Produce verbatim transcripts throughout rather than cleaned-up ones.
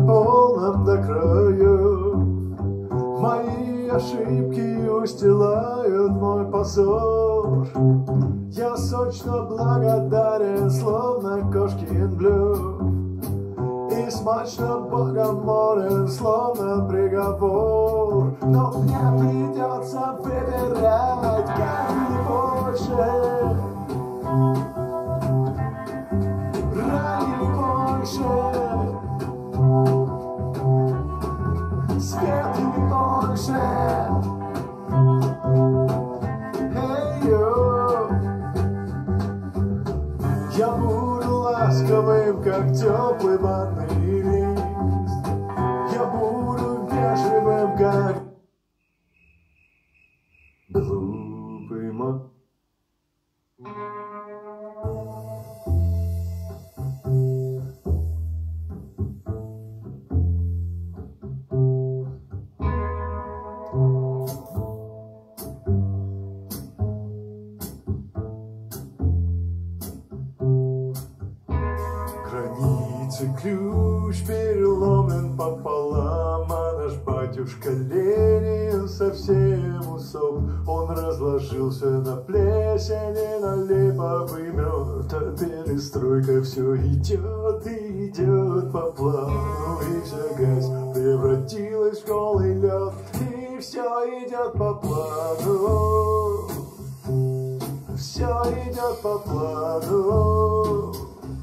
полном до краю. Мои ошибки устилают мой позор. Я сочно благодарен, словно кошкин блюд, и смачно богомолен, словно приговор. Но мне придется выбирать, как не больше, рай или больше, свет или больше. Я буду ласковым, как теплый банный лист. Я буду вежливым, как глупый маг. Ключ переломлен пополам, а наш батюшка Ленин совсем усоп. Он разложился на плесени, на липовый мед, а перестройка все идет и идет по плану. И вся грязь превратилась в голый лед, и все идет по плану, все идет по плану.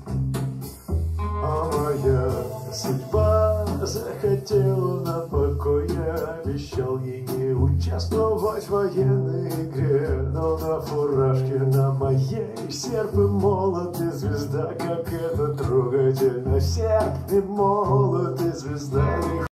А моя судьба захотела на покой. Я обещал ей не участвовать в военной игре, но на фуражке на моей серп и молот и звезда. Как это трогательно, серп и молот и звезда.